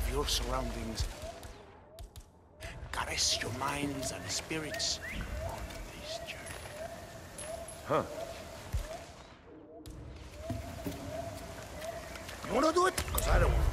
of your surroundings. Caress your minds and spirits on this journey. Huh. You wanna do it? Because I don't.